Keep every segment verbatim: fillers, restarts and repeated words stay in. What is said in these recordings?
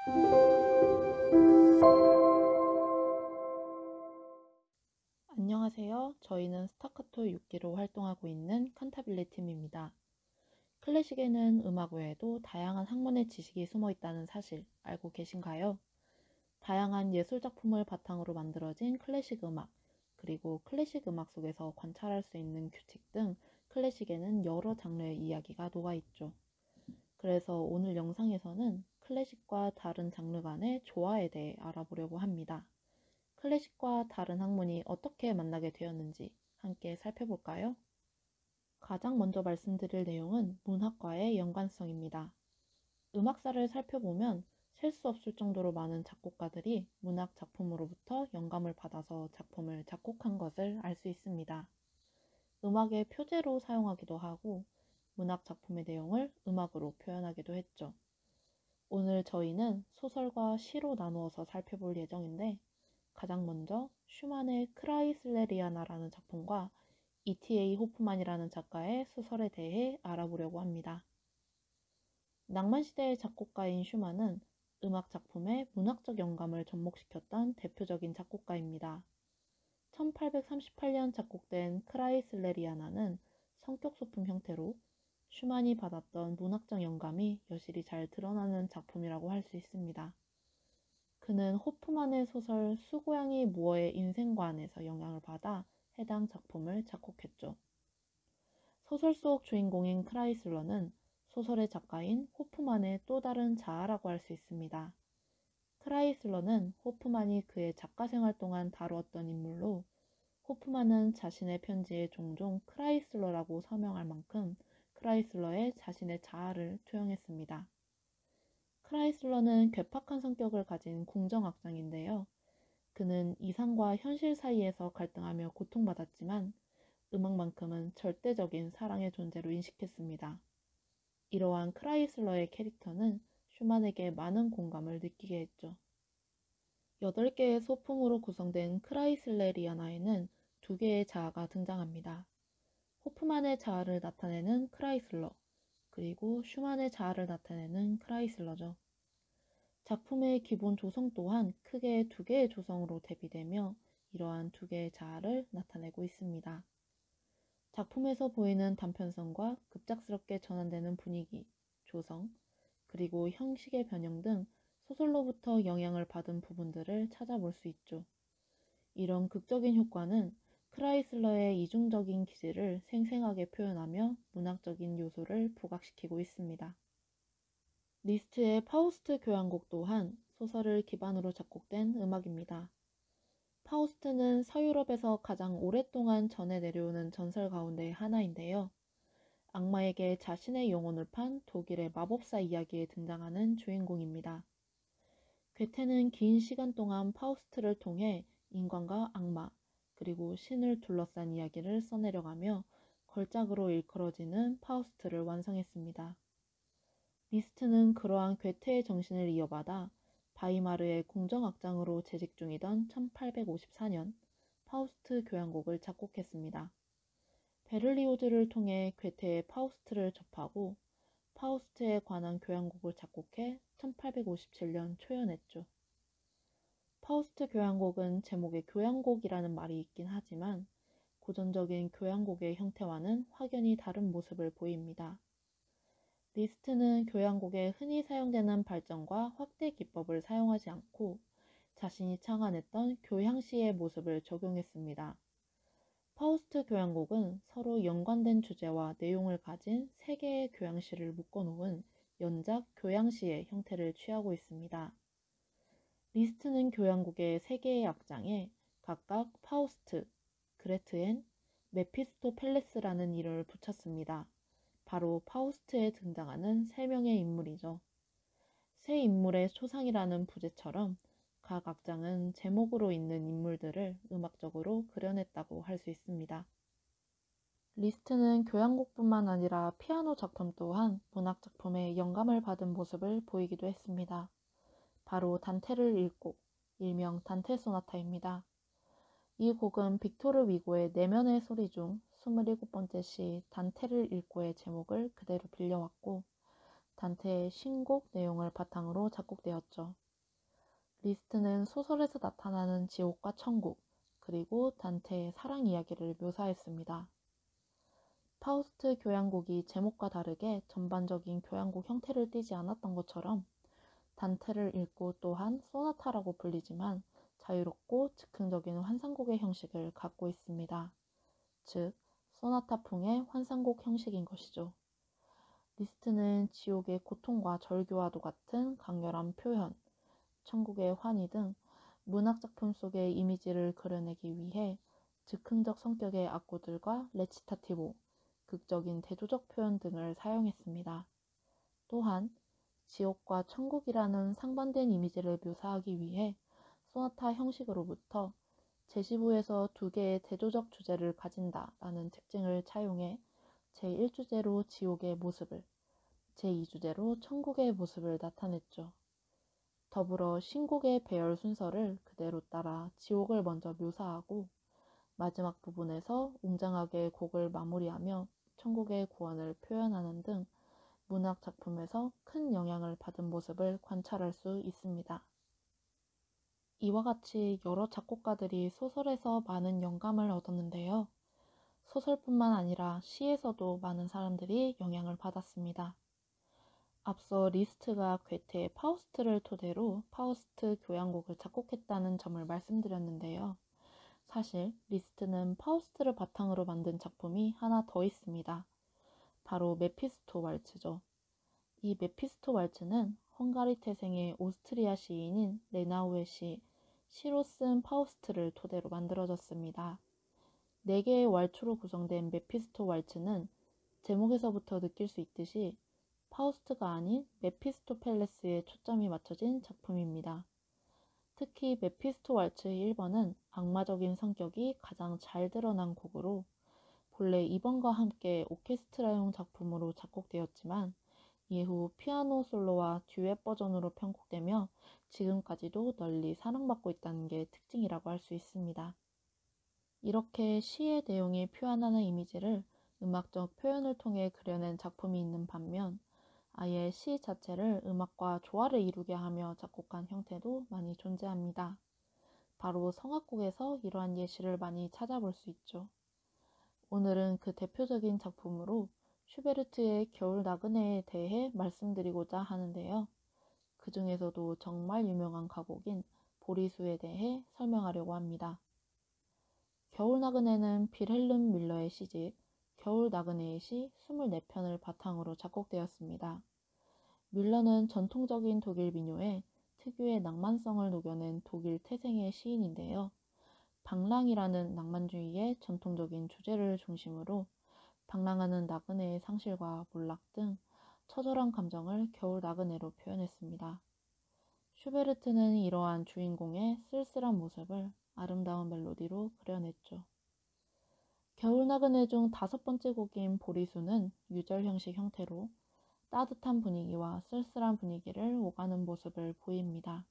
안녕하세요. 저희는 스타카토 육 기로 활동하고 있는 칸타빌레 팀입니다. 클래식에는 음악 외에도 다양한 학문의 지식이 숨어 있다는 사실 알고 계신가요? 다양한 예술 작품을 바탕으로 만들어진 클래식 음악, 그리고 클래식 음악 속에서 관찰할 수 있는 규칙 등 클래식에는 여러 장르의 이야기가 녹아있죠. 그래서 오늘 영상에서는 클래식과 다른 장르 간의 조화에 대해 알아보려고 합니다. 클래식과 다른 학문이 어떻게 만나게 되었는지 함께 살펴볼까요? 가장 먼저 말씀드릴 내용은 문학과의 연관성입니다. 음악사를 살펴보면 셀 수 없을 정도로 많은 작곡가들이 문학 작품으로부터 영감을 받아서 작품을 작곡한 것을 알 수 있습니다. 음악의 표제로 사용하기도 하고 문학 작품의 내용을 음악으로 표현하기도 했죠. 오늘 저희는 소설과 시로 나누어서 살펴볼 예정인데 가장 먼저 슈만의 크라이슬레리아나라는 작품과 이티에이 호프만이라는 작가의 소설에 대해 알아보려고 합니다. 낭만시대의 작곡가인 슈만은 음악 작품에 문학적 영감을 접목시켰던 대표적인 작곡가입니다. 천팔백삼십팔 년 작곡된 크라이슬레리아나는 성격 소품 형태로 슈만이 받았던 문학적 영감이 여실히 잘 드러나는 작품이라고 할 수 있습니다. 그는 호프만의 소설 수고양이 무어의 인생관에서 영향을 받아 해당 작품을 작곡했죠. 소설 속 주인공인 크라이슬러는 소설의 작가인 호프만의 또 다른 자아라고 할 수 있습니다. 크라이슬러는 호프만이 그의 작가 생활 동안 다루었던 인물로 호프만은 자신의 편지에 종종 크라이슬러라고 서명할 만큼 크라이슬러의 자신의 자아를 투영했습니다. 크라이슬러는 괴팍한 성격을 가진 궁정악장인데요. 그는 이상과 현실 사이에서 갈등하며 고통받았지만 음악만큼은 절대적인 사랑의 존재로 인식했습니다. 이러한 크라이슬러의 캐릭터는 슈만에게 많은 공감을 느끼게 했죠. 여덟 개의 소품으로 구성된 크라이슬레리아나에는 두 개의 자아가 등장합니다. 호프만의 자아를 나타내는 크라이슬러, 그리고 슈만의 자아를 나타내는 크라이슬러죠. 작품의 기본 조성 또한 크게 두 개의 조성으로 대비되며 이러한 두 개의 자아를 나타내고 있습니다. 작품에서 보이는 단편성과 급작스럽게 전환되는 분위기, 조성, 그리고 형식의 변형 등 소설로부터 영향을 받은 부분들을 찾아볼 수 있죠. 이런 극적인 효과는 크라이슬러의 이중적인 기질을 생생하게 표현하며 문학적인 요소를 부각시키고 있습니다. 리스트의 파우스트 교향곡 또한 소설을 기반으로 작곡된 음악입니다. 파우스트는 서유럽에서 가장 오랫동안 전해 내려오는 전설 가운데 하나인데요. 악마에게 자신의 영혼을 판 독일의 마법사 이야기에 등장하는 주인공입니다. 괴테는 긴 시간 동안 파우스트를 통해 인간과 악마, 그리고 신을 둘러싼 이야기를 써내려가며 걸작으로 일컬어지는 파우스트를 완성했습니다. 리스트는 그러한 괴테의 정신을 이어받아 바이마르의 궁정악장으로 재직 중이던 천팔백오십사 년 파우스트 교향곡을 작곡했습니다. 베를리오즈를 통해 괴테의 파우스트를 접하고 파우스트에 관한 교향곡을 작곡해 천팔백오십칠 년 초연했죠. 파우스트 교향곡은 제목에 교향곡이라는 말이 있긴 하지만 고전적인 교향곡의 형태와는 확연히 다른 모습을 보입니다. 리스트는 교향곡에 흔히 사용되는 발전과 확대 기법을 사용하지 않고 자신이 창안했던 교향시의 모습을 적용했습니다. 파우스트 교향곡은 서로 연관된 주제와 내용을 가진 세 개의 교향시를 묶어놓은 연작 교향시의 형태를 취하고 있습니다. 리스트는 교향곡의 세 개의 악장에 각각 파우스트, 그레트엔, 메피스토펠레스라는 이름을 붙였습니다. 바로 파우스트에 등장하는 세 명의 인물이죠. 세 인물의 초상이라는 부제처럼 각 악장은 제목으로 있는 인물들을 음악적으로 그려냈다고 할 수 있습니다. 리스트는 교향곡뿐만 아니라 피아노 작품 또한 문학 작품에 영감을 받은 모습을 보이기도 했습니다. 바로 단테를 일곡, 일명 단테 소나타입니다. 이 곡은 빅토르 위고의 내면의 소리 중 스물일곱 번째 시 단테를 읽고의 제목을 그대로 빌려왔고 단테의 신곡 내용을 바탕으로 작곡되었죠. 리스트는 소설에서 나타나는 지옥과 천국, 그리고 단테의 사랑 이야기를 묘사했습니다. 파우스트 교향곡이 제목과 다르게 전반적인 교향곡 형태를 띠지 않았던 것처럼 단테를 읽고 또한 소나타라고 불리지만 자유롭고 즉흥적인 환상곡의 형식을 갖고 있습니다. 즉, 소나타풍의 환상곡 형식인 것이죠. 리스트는 지옥의 고통과 절규와도 같은 강렬한 표현, 천국의 환희 등 문학작품 속의 이미지를 그려내기 위해 즉흥적 성격의 악보들과 레치타티보, 극적인 대조적 표현 등을 사용했습니다. 또한 지옥과 천국이라는 상반된 이미지를 묘사하기 위해 소나타 형식으로부터 제시부에서 두 개의 대조적 주제를 가진다 라는 특징을 차용해 제일 주제로 지옥의 모습을, 제이 주제로 천국의 모습을 나타냈죠. 더불어 신곡의 배열 순서를 그대로 따라 지옥을 먼저 묘사하고 마지막 부분에서 웅장하게 곡을 마무리하며 천국의 구원을 표현하는 등 문학 작품에서 큰 영향을 받은 모습을 관찰할 수 있습니다. 이와 같이 여러 작곡가들이 소설에서 많은 영감을 얻었는데요. 소설뿐만 아니라 시에서도 많은 사람들이 영향을 받았습니다. 앞서 리스트가 괴테의 파우스트를 토대로 파우스트 교향곡을 작곡했다는 점을 말씀드렸는데요. 사실 리스트는 파우스트를 바탕으로 만든 작품이 하나 더 있습니다. 바로 메피스토 왈츠죠. 이 메피스토 왈츠는 헝가리 태생의 오스트리아 시인인 레나우의 시 시로 쓴 파우스트를 토대로 만들어졌습니다. 네 개의 왈츠로 구성된 메피스토 왈츠는 제목에서부터 느낄 수 있듯이 파우스트가 아닌 메피스토펠레스에 초점이 맞춰진 작품입니다. 특히 메피스토 왈츠 일 번은 악마적인 성격이 가장 잘 드러난 곡으로 본래 이 번과 함께 오케스트라용 작품으로 작곡되었지만 이후 피아노 솔로와 듀엣 버전으로 편곡되며 지금까지도 널리 사랑받고 있다는 게 특징이라고 할 수 있습니다. 이렇게 시의 내용이 표현하는 이미지를 음악적 표현을 통해 그려낸 작품이 있는 반면 아예 시 자체를 음악과 조화를 이루게 하며 작곡한 형태도 많이 존재합니다. 바로 성악곡에서 이러한 예시를 많이 찾아볼 수 있죠. 오늘은 그 대표적인 작품으로 슈베르트의 겨울 나그네에 대해 말씀드리고자 하는데요. 그 중에서도 정말 유명한 가곡인 보리수에 대해 설명하려고 합니다. 겨울 나그네는 빌헬름 밀러의 시집 겨울 나그네의 시 이십사 편을 바탕으로 작곡되었습니다. 밀러는 전통적인 독일 민요에 특유의 낭만성을 녹여낸 독일 태생의 시인인데요. 방랑이라는 낭만주의의 전통적인 주제를 중심으로 방랑하는 나그네의 상실과 몰락 등 처절한 감정을 겨울 나그네로 표현했습니다. 슈베르트는 이러한 주인공의 쓸쓸한 모습을 아름다운 멜로디로 그려냈죠. 겨울 나그네 중 다섯 번째 곡인 보리수는 유절 형식 형태로 따뜻한 분위기와 쓸쓸한 분위기를 오가는 모습을 보입니다.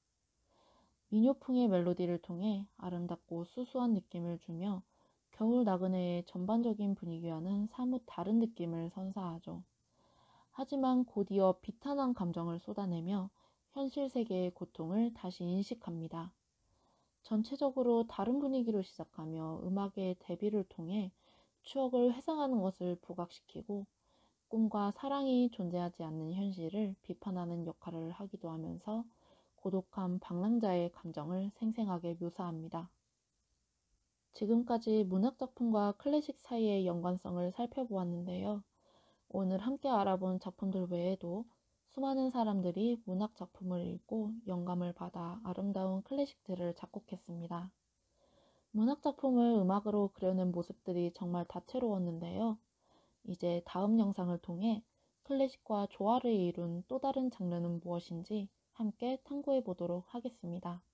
민요풍의 멜로디를 통해 아름답고 수수한 느낌을 주며 겨울 나그네의 전반적인 분위기와는 사뭇 다른 느낌을 선사하죠. 하지만 곧이어 비탄한 감정을 쏟아내며 현실 세계의 고통을 다시 인식합니다. 전체적으로 다른 분위기로 시작하며 음악의 대비를 통해 추억을 회상하는 것을 부각시키고 꿈과 사랑이 존재하지 않는 현실을 비판하는 역할을 하기도 하면서 고독한 방랑자의 감정을 생생하게 묘사합니다. 지금까지 문학작품과 클래식 사이의 연관성을 살펴보았는데요. 오늘 함께 알아본 작품들 외에도 수많은 사람들이 문학작품을 읽고 영감을 받아 아름다운 클래식들을 작곡했습니다. 문학작품을 음악으로 그려낸 모습들이 정말 다채로웠는데요. 이제 다음 영상을 통해 클래식과 조화를 이룬 또 다른 장르는 무엇인지 함께 탐구해 보도록 하겠습니다.